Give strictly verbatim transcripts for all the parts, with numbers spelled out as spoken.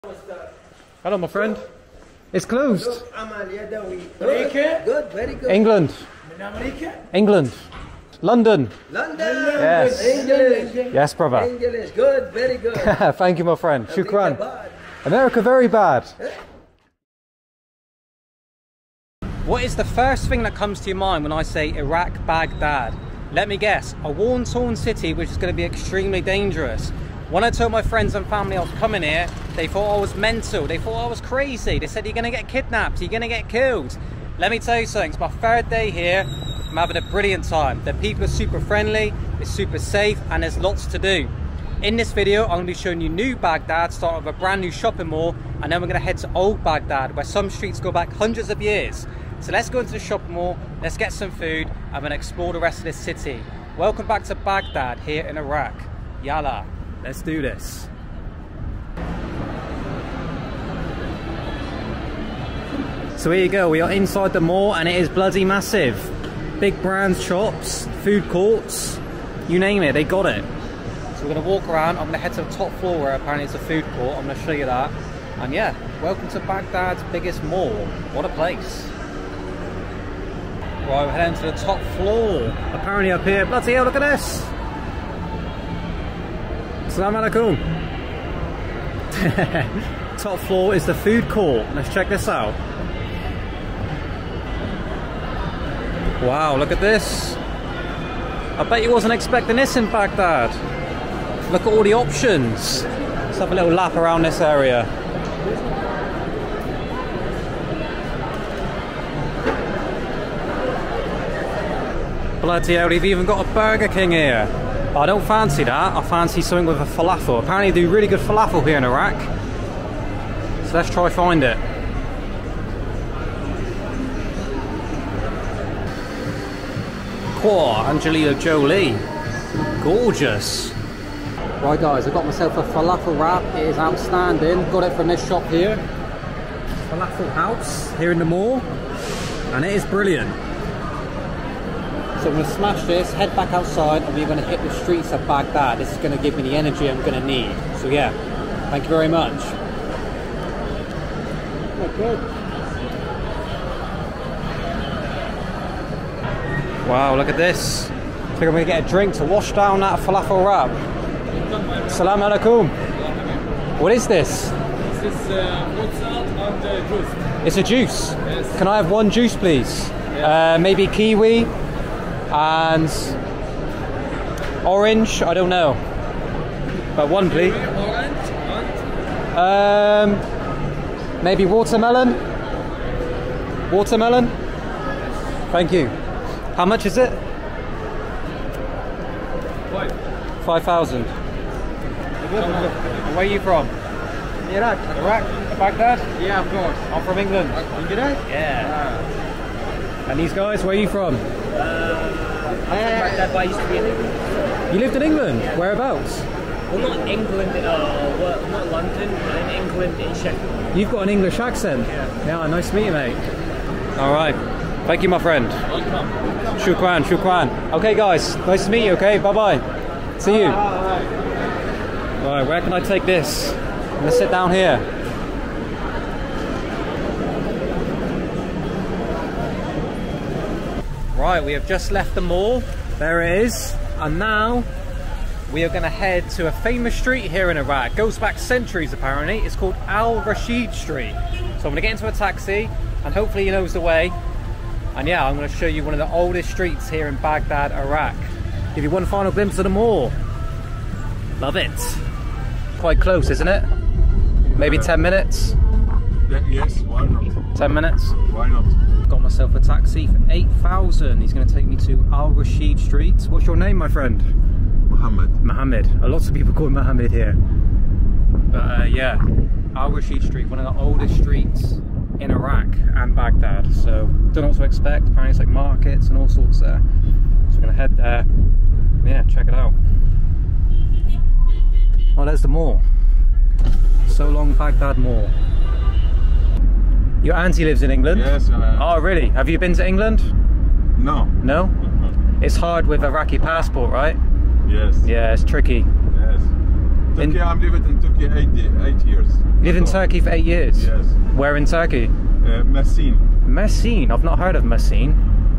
Hello, my friend. It's closed. Good, very good. England. England. London. London. Yes. English. Yes, brother. English. Good, very good. Thank you, my friend. Shukran. America, very bad. What is the first thing that comes to your mind when I say Iraq, Baghdad? Let me guess. A war-torn city which is going to be extremely dangerous. When I told my friends and family I was coming here, they thought I was mental. They thought I was crazy. They said, you're going to get kidnapped. You're going to get killed. Let me tell you something. It's my third day here. I'm having a brilliant time. The people are super friendly. It's super safe. And there's lots to do. In this video, I'm going to be showing you new Baghdad, starting with a brand new shopping mall. And then we're going to head to Old Baghdad, where some streets go back hundreds of years. So let's go into the shopping mall. Let's get some food. I'm going to explore the rest of this city. Welcome back to Baghdad here in Iraq. Yalla. Let's do this. So here you go, we are inside the mall and it is bloody massive. Big brands, shops, food courts, you name it, they got it. So we're gonna walk around, I'm gonna head to the top floor where apparently it's a food court, I'm gonna show you that. And yeah, welcome to Baghdad's biggest mall. What a place. Right, we're heading to the top floor. Apparently up here, bloody hell, look at this. Assalamu alaikum. Top floor is the food court. Let's check this out. Wow, look at this. I bet you wasn't expecting this in Baghdad. Look at all the options. Let's have a little lap around this area. Bloody hell, they've even got a Burger King here. I don't fancy that, I fancy something with a falafel. Apparently they do really good falafel here in Iraq. So let's try find it. Quah, Angelina Jolie. Gorgeous. Right guys, I've got myself a falafel wrap. It is outstanding. Got it from this shop here. Falafel House here in the mall. And it is brilliant. So I'm going to smash this, head back outside, and we're going to hit the streets of Baghdad. This is going to give me the energy I'm going to need. So yeah, thank you very much. Oh, good. Wow, look at this. I think I'm going to get a drink to wash down that falafel wrap. Assalamu alaikum. What is this? This is uh, fruit salad and uh, juice. It's a juice? Yes. Can I have one juice, please? Yes. Uh, maybe kiwi? And orange, I don't know, but one please. Orange and um, maybe watermelon. Watermelon. Thank you. How much is it? five. Five thousand. Where are you from? Iraq. Iraq. Baghdad. Yeah, of course. I'm from England. England? Yeah. Ah. And these guys, where are you from? Baghdad, but I used to be in England. You lived in England? Yeah. Whereabouts? Well, not England, uh, well, not London, but in England, in Sheffield. You've got an English accent. Yeah. Yeah, nice to meet you, mate. All right. Thank you, my friend. Welcome. Shukran, shukran. Okay, guys. Nice to meet you, okay? Bye-bye. See you. All right, where can I take this? I'm going to sit down here. Right, we have just left the mall. There it is. And now we are going to head to a famous street here in Iraq. It goes back centuries apparently. It's called Al Rashid Street. So I'm going to get into a taxi and hopefully he knows the way. And yeah, I'm going to show you one of the oldest streets here in Baghdad, Iraq. Give you one final glimpse of the mall. Love it. Quite close, isn't it? Maybe ten minutes? yes, why not? ten minutes? Why not? Got myself a taxi for eight thousand. He's going to take me to Al Rashid Street. What's your name, my friend? Mohammed. Mohammed. A lot of people call him Mohammed here. But uh, yeah, Al Rashid Street, one of the oldest streets in Iraq and Baghdad. So don't know what to expect. Apparently it's like markets and all sorts there. So we're going to head there. Yeah, check it out. Oh, there's the mall. So long Baghdad Mall. Your auntie lives in England? Yes. Uh, Oh, really? Have you been to England? no. No? It's hard with Iraqi passport, right? Yes. Yeah, it's tricky. Yes. Turkey, In- I'm living in Turkey eight, eight years. Live in Turkey for eight years? Yes. Where in Turkey? Uh, Messine. Messine. I've not heard of Messine.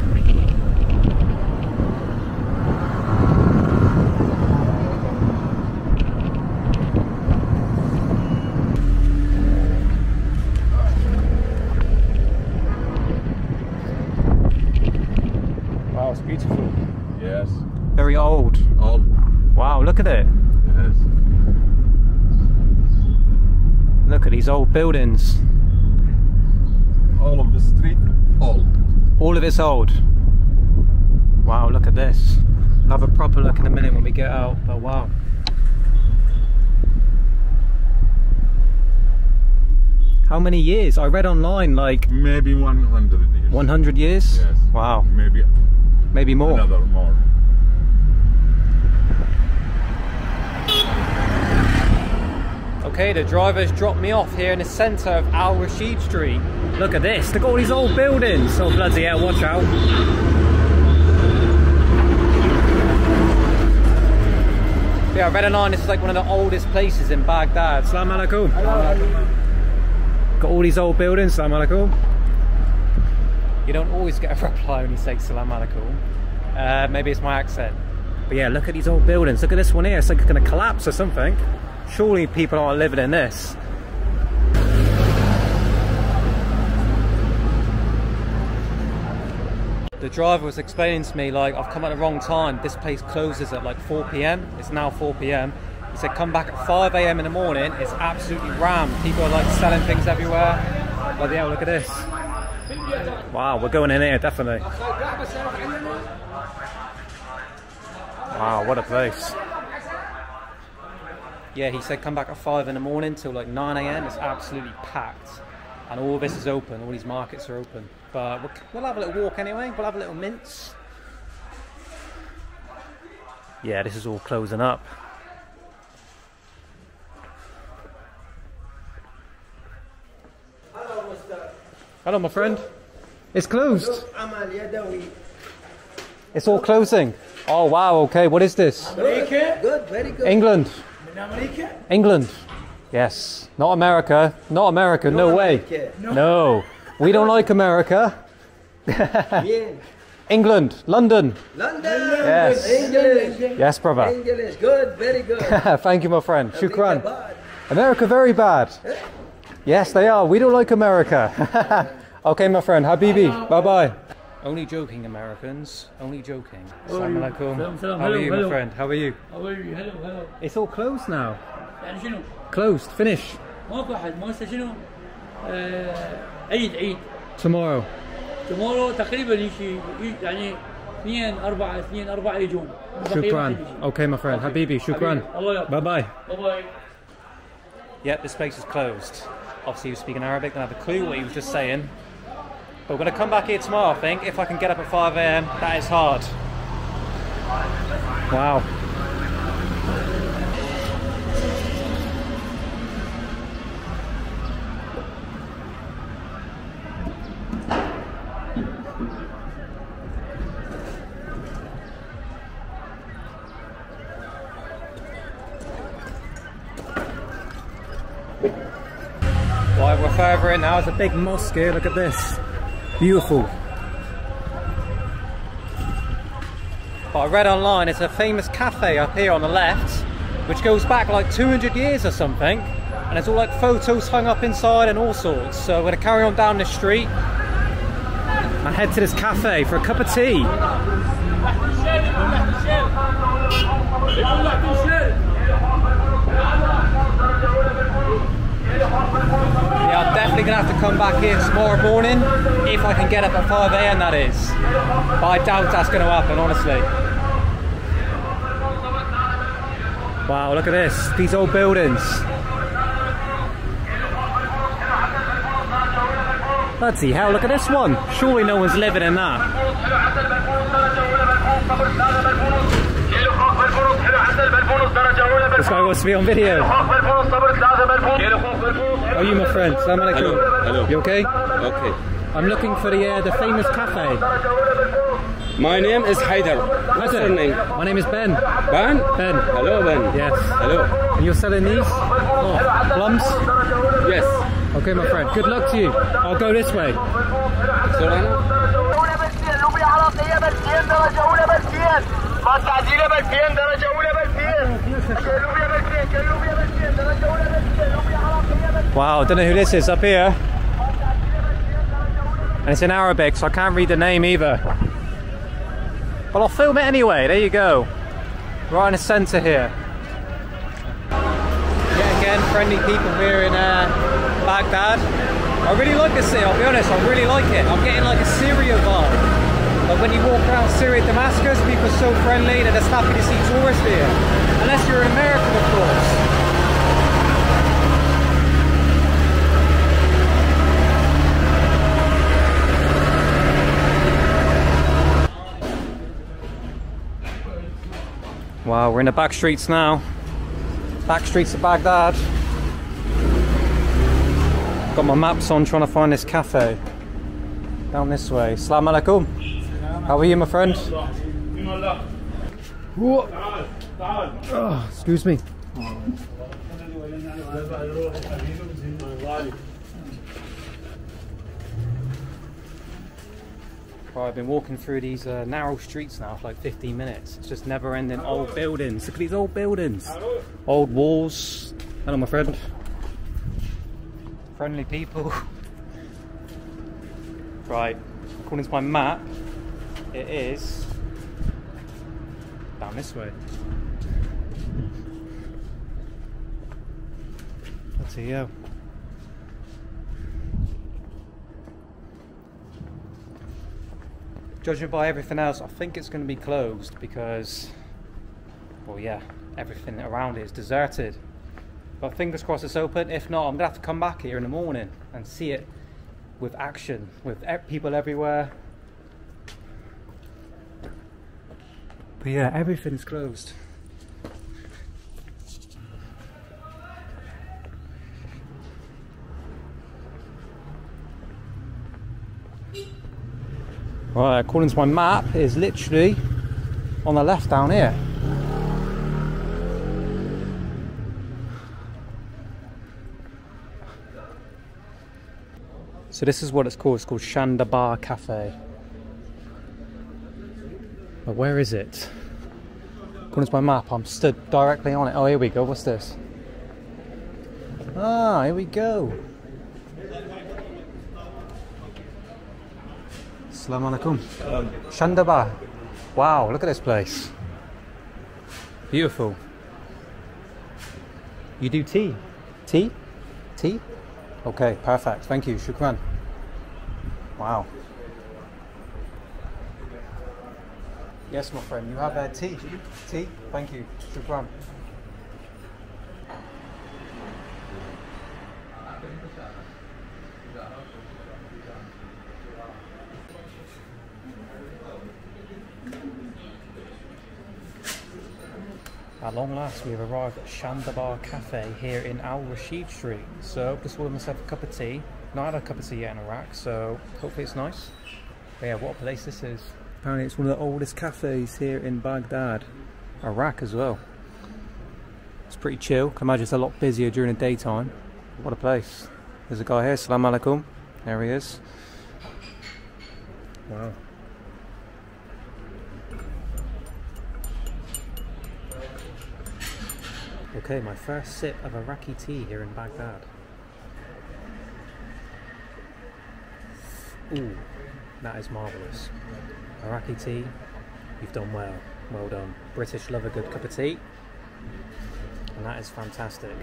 Wow, it's beautiful. Yes. Very old. All. Wow, look at it. Yes. Look at these old buildings. All of the street, old. All of it's old. Wow, look at this. I'll have a proper look in a minute when we get out, but wow. How many years? I read online like Maybe one hundred years. one hundred years? Yes. Wow. Maybe Maybe more. another more. Okay, the driver's dropped me off here in the centre of Al Rashid Street. Look at this, look at all these old buildings. Oh bloody hell, watch out. Yeah, I read online this is like one of the oldest places in Baghdad. Assalamu alaikum. Got all these old buildings, assalamu alaikum. You don't always get a reply when you say assalamu alaikum. Uh, maybe it's my accent. But yeah, look at these old buildings. Look at this one here, it's like it's going to collapse or something. Surely people aren't living in this. The driver was explaining to me like I've come at the wrong time. This place closes at like four P M. It's now four P M. He said come back at five A M in the morning. It's absolutely rammed. People are like selling things everywhere. Bloody hell, look at this. Wow, we're going in here definitely. Wow, what a place. Yeah, he said come back at five in the morning till like nine A M. It's absolutely packed. And all this is open, all these markets are open. But we'll, we'll have a little walk anyway, we'll have a little mince. Yeah, this is all closing up. Hello, my friend. It's closed. It's all closing. Oh, wow, okay, what is this? Good, very good. England. England. Yes. Not America. Not America. No, no way. America. No. no. We don't like America. Yeah. England. London. London. Yes. English. Yes, brother. English. Good, very good. Thank you, my friend. Shukran. Bad. America very bad. Yes, they are. We don't like America. Okay, my friend. Habibi. Bye-bye. Only joking, Americans. Only joking. Assalamu alaikum. How are you, my friend? How are you? How are you? Hello, hello. It's all closed now. يعني شنو؟ Closed. Finish. ماكو أحد ما هسه شنو؟ آه، عيد عيد. Tomorrow. tomorrow تقريبا يجي يعني اثنين أربعة اثنين أربعة يجون. Shukran. Okay, my friend. Habibi, shukran. Bye bye. Bye bye. Yep, this place is closed. Obviously, he was speaking Arabic, don't have a clue what he was just saying. But we're going to come back here tomorrow, I think. If I can get up at five A M, that is hard. Wow. Right, we're further in now. There's a big mosque here. Look at this. Beautiful. But I read online it's a famous cafe up here on the left, which goes back like two hundred years or something. And there's all like photos hung up inside and all sorts. So we're going to carry on down this street and head to this cafe for a cup of tea. Yeah, I'm definitely going to have to come back here tomorrow morning, if I can get up at five A M that is. But I doubt that's going to happen, honestly. Wow, look at this, these old buildings. Bloody hell, look at this one. Surely no one's living in that. This guy wants to be on video. How are you, my friend? Assalamu alaikum. Hello, hello. You okay? Okay. I'm looking for the uh, the famous cafe. My name is Haider. What's your name? My name is Ben. Ben? Ben. Hello, Ben. Yes. Hello. And you're selling these? Oh, plums? Yes. Okay, my friend. Good luck to you. I'll go this way. Solana? Wow, I don't know who this is up here. And it's in Arabic, so I can't read the name either. But I'll film it anyway, there you go. Right in the centre here. Yet again, friendly people here in uh, Baghdad. I really like this city, I'll be honest, I really like it. I'm getting like a Syria vibe. Like when you walk around Syria, Damascus, people are so friendly, they're just happy to see tourists here. Unless you're in America, of course. Wow, we're in the back streets now. Back streets of Baghdad. Got my maps on trying to find this cafe. Down this way. Assalamu alaikum. How are you, my friend? Oh, excuse me. Right, I've been walking through these uh, narrow streets now for like fifteen minutes. It's just never ending old buildings. Look at these old buildings. Old walls. Hello, my friend. Friendly people. Right, according to my map, it is down this way. Let's see, yeah. Judging by everything else, I think it's going to be closed because, well, yeah, everything around it is deserted. But fingers crossed it's open. If not, I'm going to have to come back here in the morning and see it with action, with e people everywhere. But yeah, everything's closed. Right, according to my map, it is literally on the left down here. So this is what it's called. It's called Shandabar Cafe. But where is it? According to my map, I'm stood directly on it. Oh, here we go. What's this? Ah, here we go. Assalamu alaikum. Um, Shandabar. Wow, look at this place. Beautiful. You do tea? Tea? Tea? Okay, perfect. Thank you. Shukran. Wow. Yes, my friend. You have uh, tea? Tea? Thank you. Shukran. At long last, we have arrived at Shandabar Cafe here in Al Rashid Street. So, just ordered myself a cup of tea. Not had a cup of tea yet in Iraq, so hopefully it's nice. But yeah, what a place this is. Apparently it's one of the oldest cafes here in Baghdad. Iraq as well. It's pretty chill. Can imagine it's a lot busier during the daytime. What a place. There's a guy here. Assalamu alaikum. There he is. Wow. Okay, my first sip of Iraqi tea here in Baghdad. Ooh, that is marvellous. Iraqi tea, you've done well. Well done. British love a good cup of tea. And that is fantastic.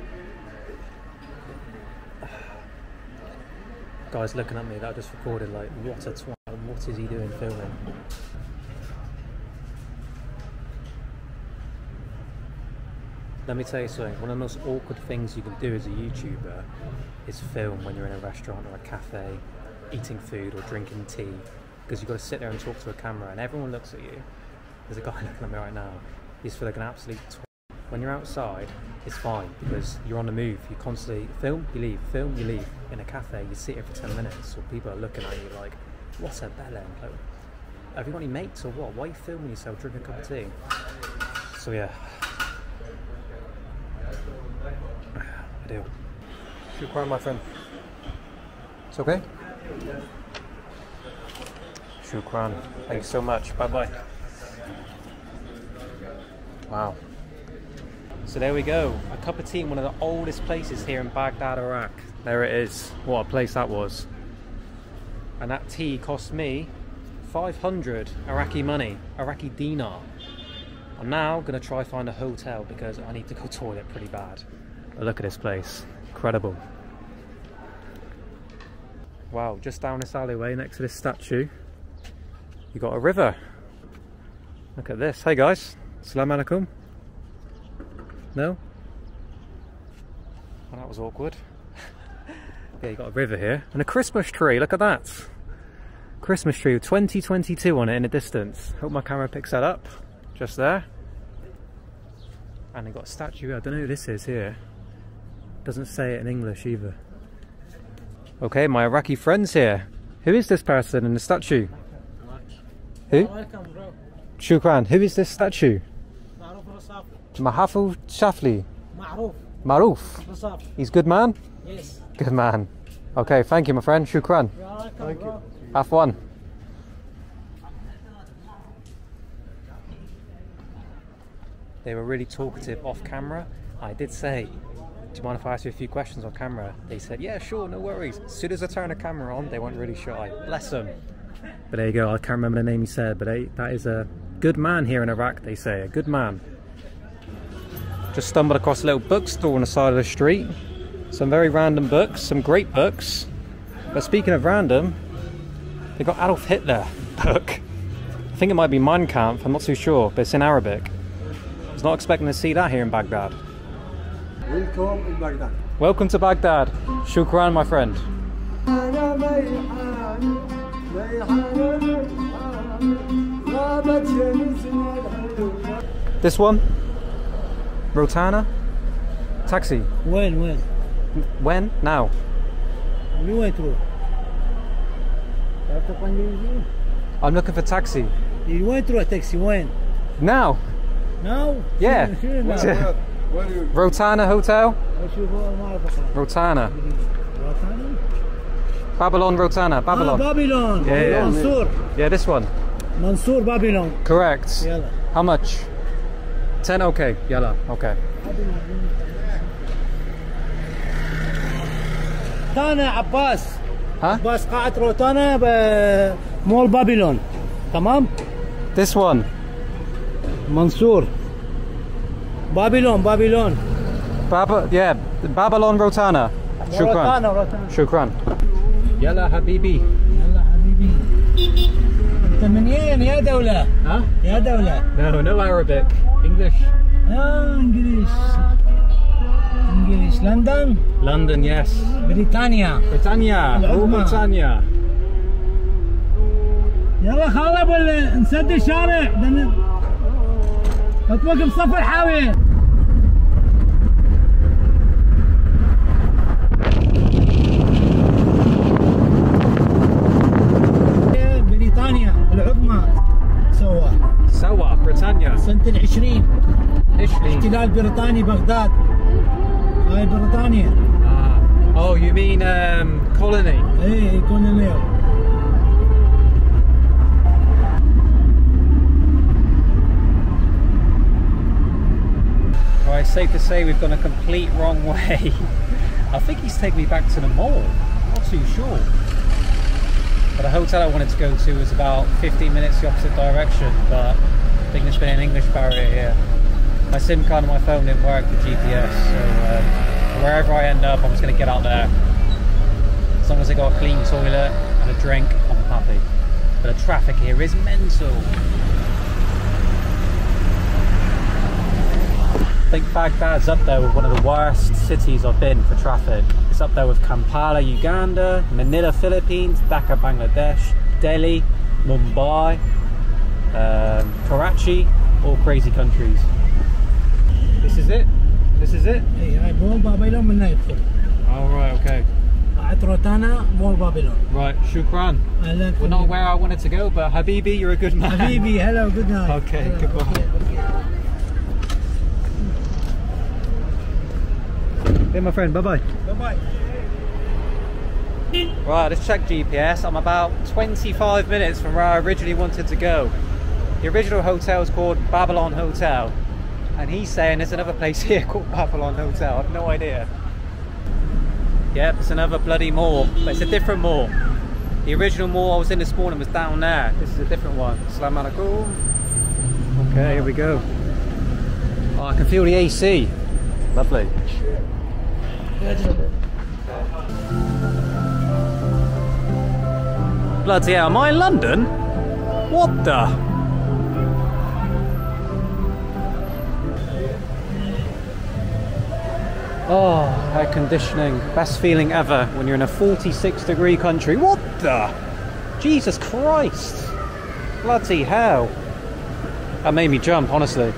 Guys looking at me that I just recorded, like, what a twat. What is he doing filming? Let me tell you something, one of the most awkward things you can do as a YouTuber is film when you're in a restaurant or a cafe, eating food or drinking tea, because you've got to sit there and talk to a camera and everyone looks at you. There's a guy looking at me right now, he's feeling like an absolute twat. When you're outside, it's fine, because you're on the move, you constantly film, you leave, film, you leave. In a cafe, you sit here for ten minutes, so people are looking at you like, what's a bellend? Like, have you got any mates or what? Why are you filming yourself drinking a cup of tea? So yeah. I do. Shukran, my friend. It's okay? Shukran. Thanks so much. Bye bye. Wow. So there we go. A cup of tea in one of the oldest places here in Baghdad, Iraq. There it is. What a place that was. And that tea cost me five hundred Iraqi money, Iraqi dinar. I'm now going to try find a hotel because I need to go toilet pretty bad. But look at this place. Incredible. Wow, just down this alleyway next to this statue, you got a river. Look at this. Hey guys. Assalamu alaikum. No? Well, that was awkward. Yeah, you got a river here. And a Christmas tree. Look at that. Christmas tree with twenty twenty-two on it in the distance. Hope my camera picks that up. Just there. And they got a statue. I don't know who this is here. Doesn't say it in English either. Okay, my Iraqi friends here. Who is this person in the statue? Who? Welcome, bro. Shukran. Who is this statue? Mahafou Shafli. Ma'ruf. Maruf. He's good man? Yes. Good man. Okay, thank you, my friend. Shukran. Thank you. Afwan. They were really talkative off camera. I did say, do you mind if I ask you a few questions on camera? They said, yeah, sure, no worries. As soon as I turned the camera on, they weren't really shy. Bless them. But there you go. I can't remember the name he said, but they, that is a good man here in Iraq, they say. A good man. Just stumbled across a little bookstore on the side of the street. Some very random books, some great books. But speaking of random, they got Adolf Hitler book. I think it might be Mein Kampf, I'm not too sure, but it's in Arabic. I was not expecting to see that here in Baghdad. Welcome in Baghdad. Welcome to Baghdad. Shukran, my friend. This one? Rotana? Taxi? When, when? When? Now. You went through. I'm looking for taxi. You went through a taxi when? Now? Now? Yeah. Sure, now. Where, where are you? Rotana Hotel? Rotana. Rotana? Babylon Rotana. Babylon. Ah, Babylon. Yeah, yeah. Mansour. Yeah, this one. Mansour Babylon. Correct. Yalla. How much? ten? Okay. Yalla. Okay. روتانا عباس. Huh? عباس قاعة روتانا بمول بابلون. تمام؟ This one. منصور. بابلون بابلون. Bab yeah, Babylon Rotana. Shukran. روتانا روتانا. Shukran. Yalla Habibi. يلا حبيبي. أنت منين يا دولة؟ Huh? يا دولة. No, no Arabic. English. آه إنجليش. إنجليش. لندن. London, yes. بريطانيا. Britannia. Oh, العظمى. Britannia. يلا خرب نسد الشارع. اطبق بصف الحاوية. بريطانيا العظمى سوا. سوا. Britannia. سنة العشرين. Ishli. احتلال بريطاني بغداد. هاي بريطانيا. Ah. Oh, you mean um, colony? ايه يكون اليوم. Right, it's safe to say we've gone a complete wrong way. I think he's taking me back to the mall. I'm not too sure. But the hotel I wanted to go to was about fifteen minutes the opposite direction, but I think there's been an English barrier here. My SIM card on my phone didn't work for G P S, so um, wherever I end up, I'm just going to get out there. As long as I got a clean toilet and a drink, I'm happy. But the traffic here is mental. I think Baghdad's up there with one of the worst cities I've been for traffic. It's up there with Kampala, Uganda, Manila, Philippines, Dhaka, Bangladesh, Delhi, Mumbai, um, Karachi, all crazy countries. This is it? This is it? ايه هاي بول بابلون من هنا يدخل. All right, okay. قاعة روتانا. Astana, more Babylon. Right, shukran. I learned We're from not you. where I wanted to go, but Habibi, you're a good man. Habibi, hello, good night. Okay, Hello, goodbye. okay, okay. Hey, my friend, bye-bye. Bye-bye. Right, let's check G P S. I'm about twenty-five minutes from where I originally wanted to go. The original hotel is called Babylon Hotel, and he's saying there's another place here called Babylon Hotel. I've no idea. Yep, it's another bloody mall, but it's a different mall. The original mall I was in this morning was down there. This is a different one. Assalamu alaikum. Okay, here we go. Oh, I can feel the A C. Lovely. Bloody hell, am I in London? What the? Oh, air conditioning. Best feeling ever when you're in a forty-six degree country. What the? Jesus Christ. Bloody hell. That made me jump, honestly.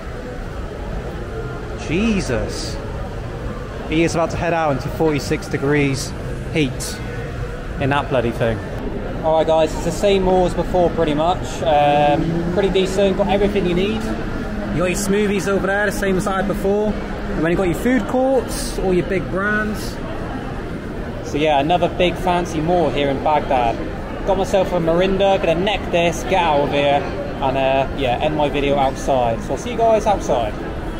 Jesus. He is about to head out into forty-six degrees heat in that bloody thing. Alright guys, it's the same mall as before pretty much. Um, pretty decent, got everything you need. You got your smoothies over there, the same as I had before. And then you got your food courts, all your big brands. So yeah, another big fancy mall here in Baghdad. Got myself a Mirinda, gonna neck this, get out of here, and uh, yeah, end my video outside. So I'll see you guys outside.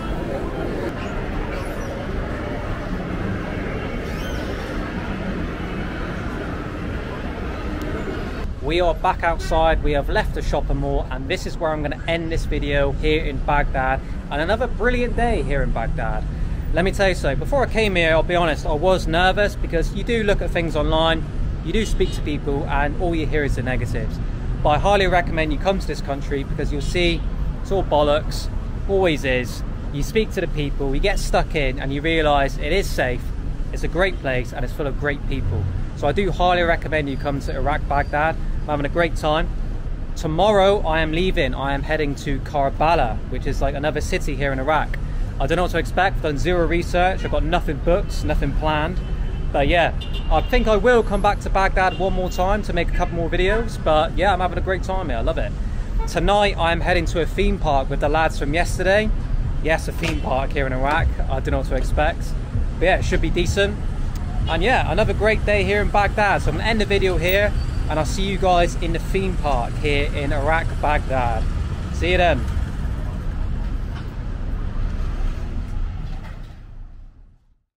We are back outside, we have left the shopping mall, and this is where I'm going to end this video here in Baghdad, and another brilliant day here in Baghdad. Let me tell you so, before I came here, I'll be honest, I was nervous because you do look at things online, you do speak to people, and all you hear is the negatives. But I highly recommend you come to this country because you'll see it's all bollocks, always is. You speak to the people, you get stuck in, and you realise it is safe, it's a great place, and it's full of great people. So I do highly recommend you come to Iraq, Baghdad. I'm having a great time. Tomorrow I am leaving. I am heading to Karbala, which is like another city here in Iraq. I don't know what to expect. I've done zero research. I've got nothing booked, nothing planned. But yeah, I think I will come back to Baghdad one more time to make a couple more videos. But yeah, I'm having a great time here. I love it. Tonight I'm heading to a theme park with the lads from yesterday. Yes, a theme park here in Iraq. I don't know what to expect. But yeah, it should be decent. And yeah, another great day here in Baghdad. So I'm gonna end the video here, and I'll see you guys in the theme park here in Iraq, Baghdad. See you then.